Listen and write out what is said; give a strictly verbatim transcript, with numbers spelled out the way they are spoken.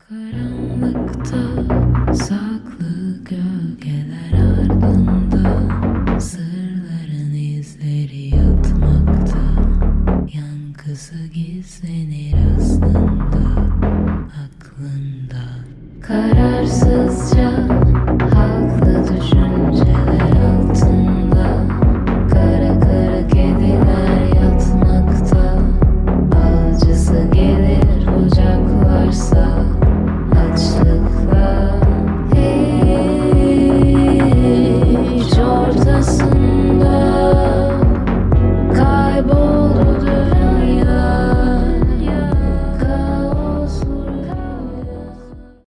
Karanlıkta saklı gölgeler ardında sırların izleri yatmakta. Yankısı gizlenir aslında aklında. Kararsızca